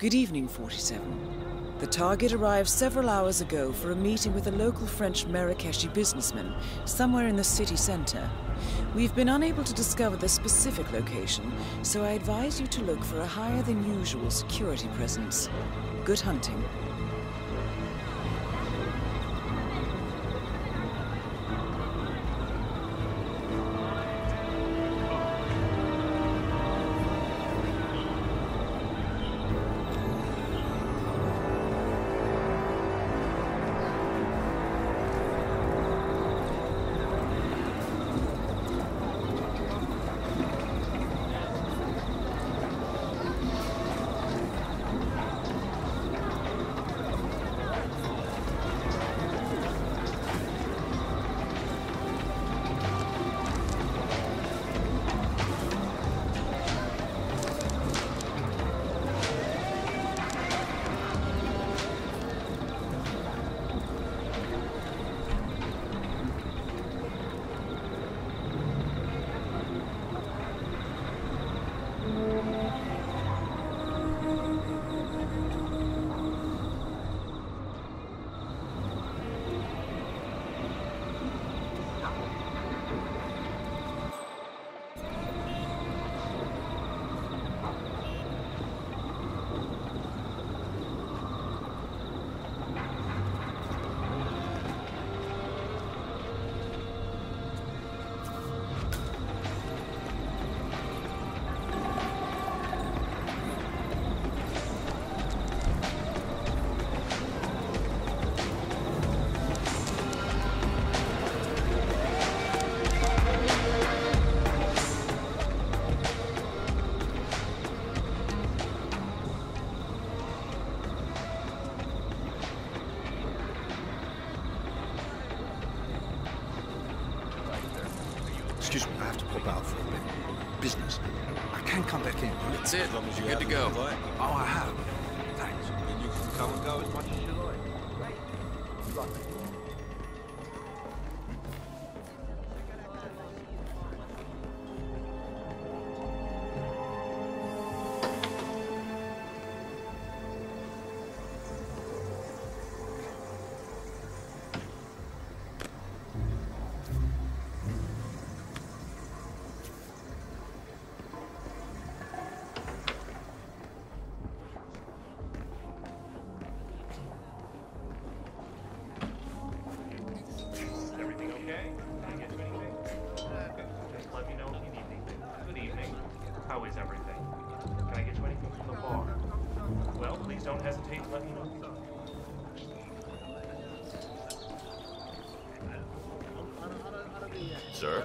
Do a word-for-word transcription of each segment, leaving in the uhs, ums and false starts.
Good evening, forty-seven. The target arrived several hours ago for a meeting with a local French Marrakeshi businessman somewhere in the city center. We've been unable to discover the specific location, so I advise you to look for a higher than usual security presence. Good hunting. Excuse me, I have to pop out for a bit. Business. I can come back in. That's it. As long as you good to go. Oh, I have. Thanks. Then you can come and go as much as you like. How is everything? Can I get you anything from the bar? Well, please don't hesitate to let me know. Sir?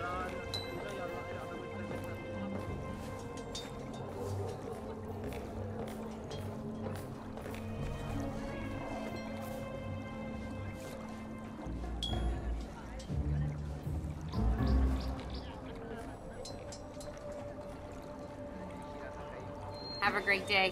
Have a great day.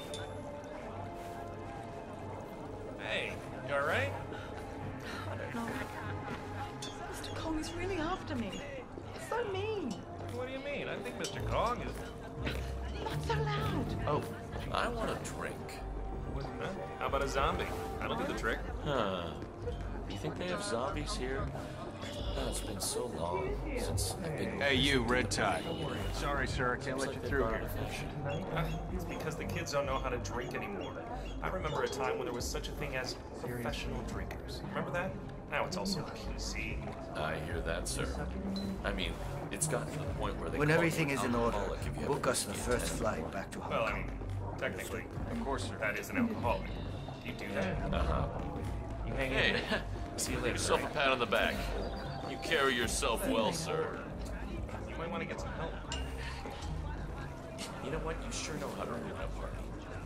Hey, you alright? I don't know. Mister Kong is really after me. It's so mean. What do you mean? I think Mister Kong is... Not so loud. Oh, I want a drink. Wasn't that? How about a zombie? That'll do the trick. Huh. You think they have zombies here? Oh, it's been so long since I've been... Hey, you, red tie. Sorry, sir, I can't let you through here. Uh, It's because the kids don't know how to drink anymore. I remember a time when there was such a thing as professional drinkers. Remember that? Now it's also P C. I hear that, sir. I mean, it's gotten to the point where they When call everything you is in order, alcoholic if you book have us the whiskey first and flight back to Hong Well, I Kong. mean, technically, Of course, sir. that is an alcoholic. You do that? Uh-huh. You hang Hey, in. See you give later. yourself a pat on the back. You carry yourself well, sir. You might want to get some help. You know what? You sure know how to run a party.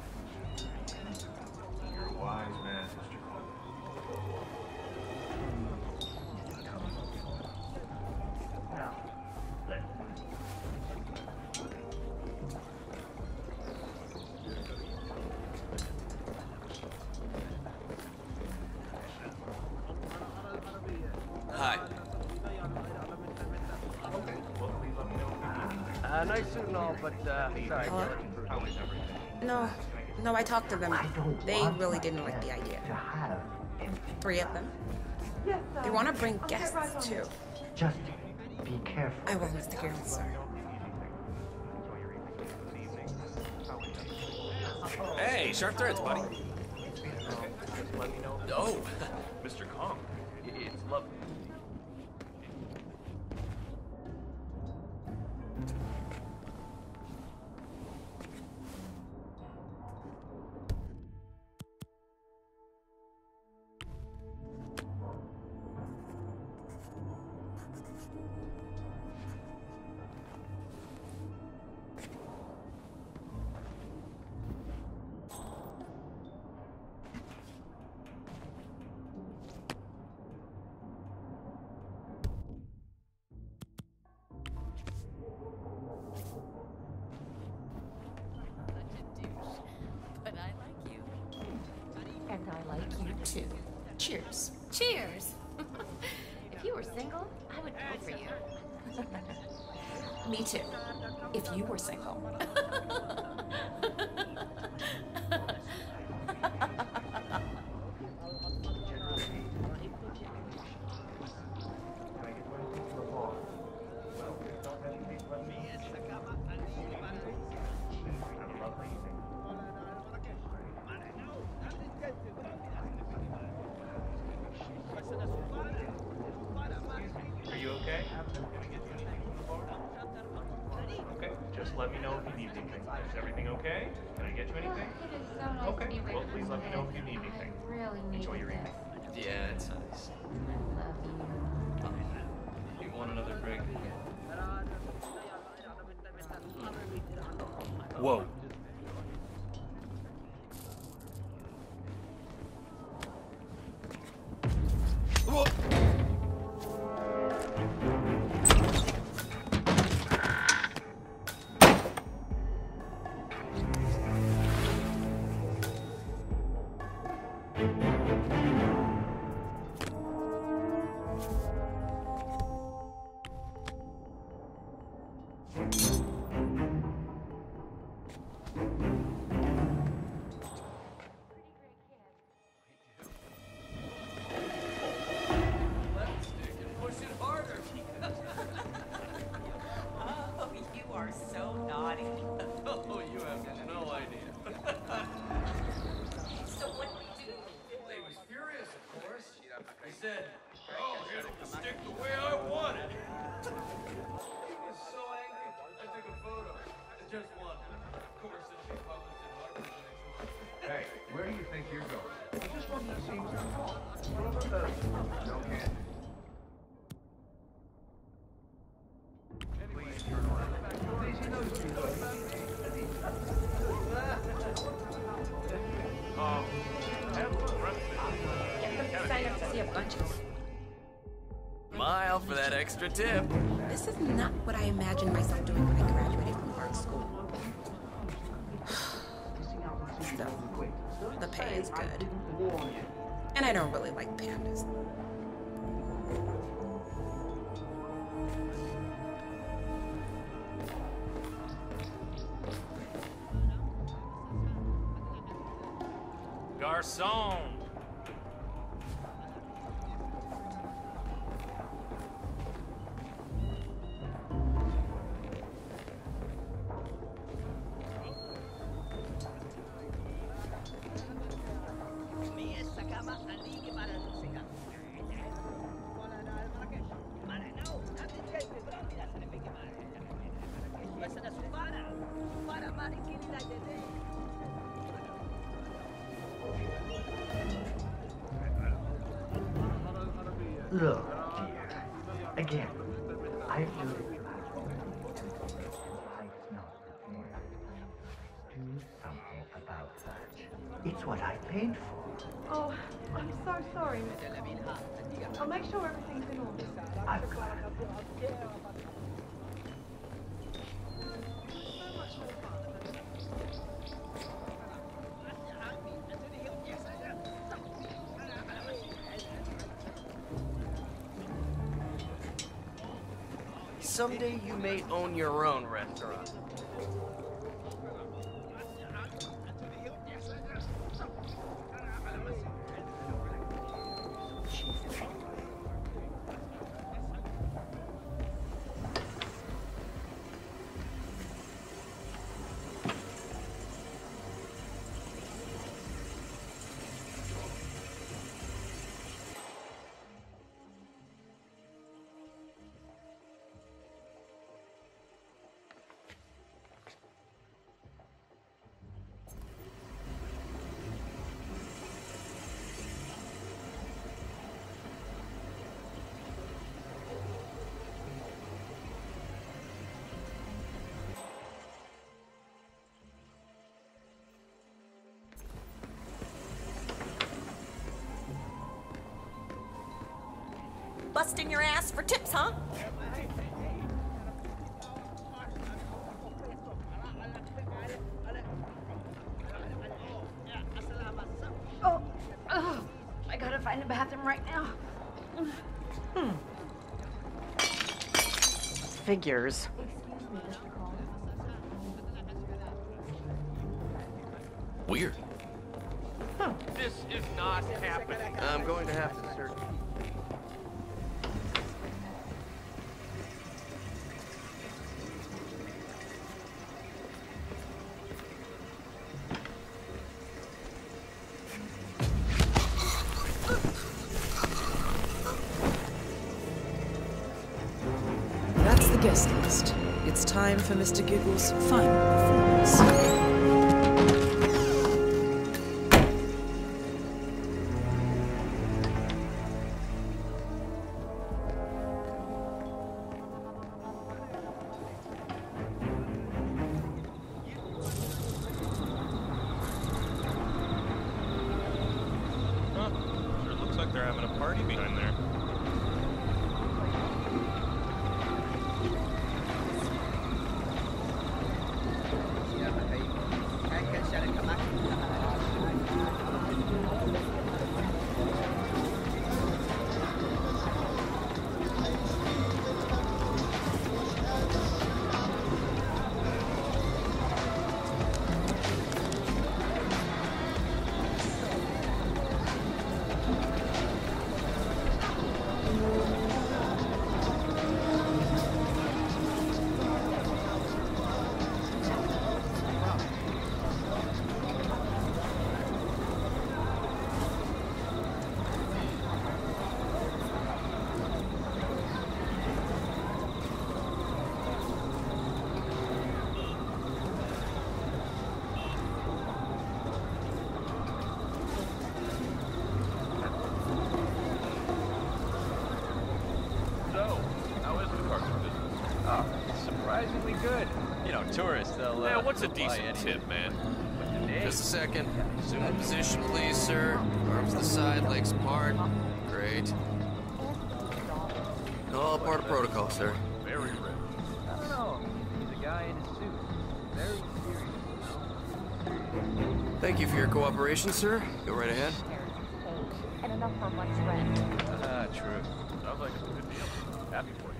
You're a wise man, Mister Kong. Hi. Uh, nice suit and all, but, uh, sorry. Hello? How is everything? No, No, I talked to them. I don't They want really my didn't like the guests idea. To have empty Three of them. Yes, They um, want to bring I'll get guests right on too. it. Just be careful. I will, Mister Gill, sir. Hey, sharp threads, buddy. Let me know. Oh, Mister Kong, it's lovely. But I like you. And I like you too. Cheers. Cheers! If you were single, I would go for you. Me too. If you were single. Are you okay? Can I get you anything from the bar? Okay, just let me know if you need anything. Is everything okay? Can I get you anything? It is so nice Okay, to be well, with please let me know if you need anything. I really need Enjoy your this. evening. yeah, it's nice. I love you. You want another drink? Whoa. Oh, you are so naughty. Oh, you have no idea. So what do you do? He was furious, of course. He said, oh, it'll stick the way I want it. He was so angry. I took a photo. Just one. Of course, it'll be published in Harper's next month. Hey, where do you think you're going? I just wanted to see what's No candy. Please turn around. Daisy knows you. Um, have fun running. Get them to sign up to see a bunch of. Mile for that extra tip. This is not what I imagined myself doing when I graduated from art school. Still, the pay is good. And I don't really like pandas. Garçon! Look, dear. Again, I know that you have to. Life's not fair. Do something about that. It's what I paid for. Oh, I'm so sorry, Mister Kong. I'll make sure everything's in order. I've got Someday you may own your own restaurant. busting your ass for tips, huh? Oh, oh, I gotta find a bathroom right now. Hmm. Figures. Weird. Huh. This is not happening. I'm going to have to search. That's the guest list. It's time for Mister Giggles' final performance. Huh? Sure looks like they're having a party behind there. Surprisingly good. You know, tourists, they'll. Uh, Yeah, what's a they'll buy decent anything. tip, man? Just a second. Assume the position, please, sir. Arms to the side, legs apart. Great. All part of protocol, sir. Very rare. I don't know. He's a guy in a suit. Very serious. Thank you for your cooperation, sir. Go right ahead. And enough for a month's rent. Ah, true. Sounds like it's a good deal. Happy for you.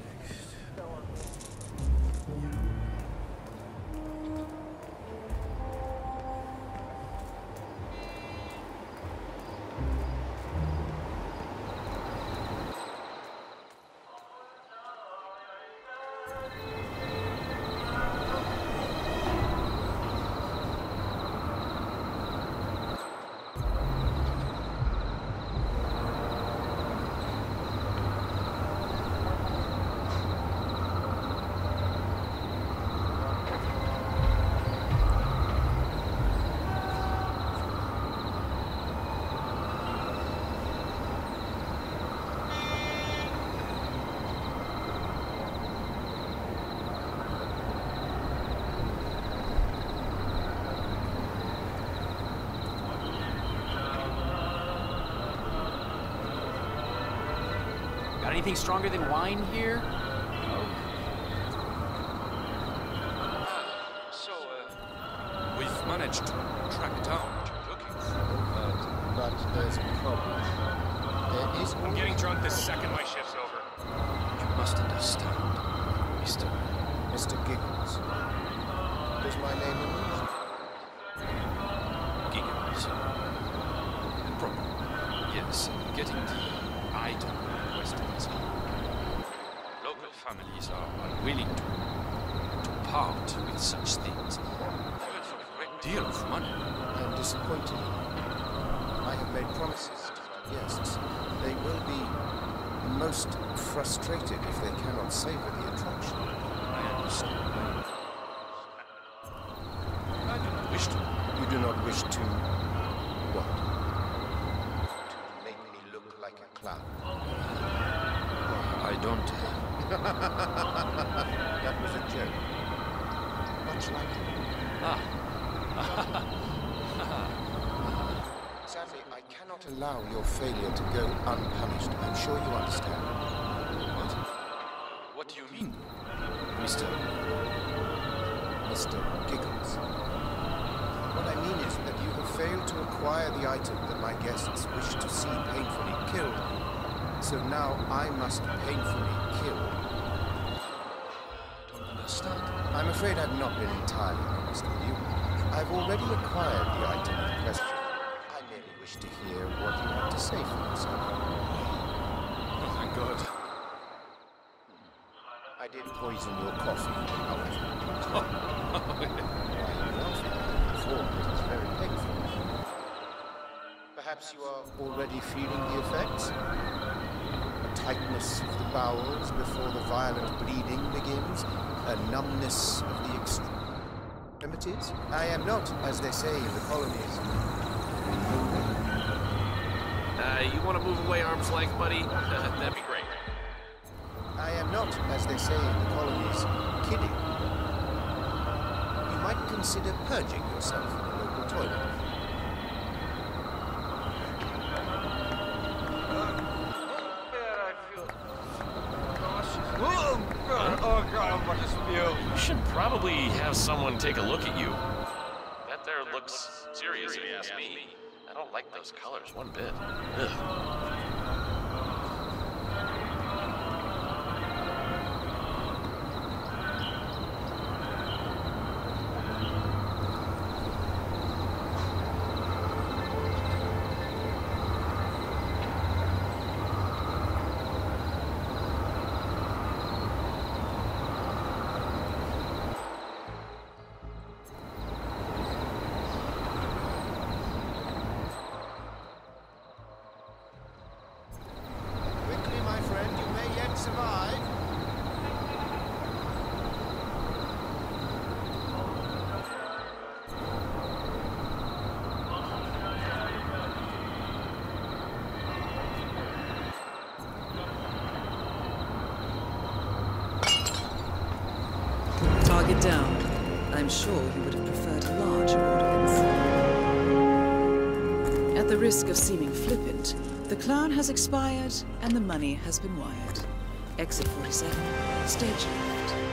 Got anything stronger than wine here? So, uh, we've managed to track down what you're looking for. But, but there's a problem. There is... I'm getting drunk the second my shift's over. You must understand, Mister Mister Giggles. Does my name amuse you? Giggles. Problem. Yes, getting the item questions. Local families are unwilling to, to part with such things. Even for a great deal of money. I am disappointed. I have made promises to the guests. They will be most frustrated if they cannot savor the attraction. I understand. I do not wish to. You do not wish to... what? To make me look like a clown. I don't. That was a joke. Much like it. Ah. Sadly, I cannot allow your failure to go unpunished. I'm sure you understand. do you mean? Mister Mister Giggles. What I mean is that you have failed to acquire the item that my guests wish to see painfully killed. So now I must painfully kill. I don't understand. I'm afraid I've not been entirely honest with you. I've already acquired the item in question. I merely wish to hear what you have to say for yourself. Oh, thank God. I did poison your coffee, however. Oh, Why are you laughing? For it is very painful. Perhaps you are already feeling the effects? A tightness of the bowels before the violent bleeding begins? A numbness of the extremities? I am not, as they say in the colonies. Uh, you want to move away arm's length, buddy? Uh, that'd be great. I am not, as they say in the colonies, kidding. You might consider purging yourself in a local toilet. Oh god, I'm about to spew. You should probably have someone take a look at you. That there looks serious if you ask me. I don't like those colors one bit. Ugh. Quickly, my friend, you may yet survive. Target down. I'm sure you would have preferred a larger audience. At the risk of seeming flippant, the clown has expired and the money has been wired. Exit forty-seven, stage left.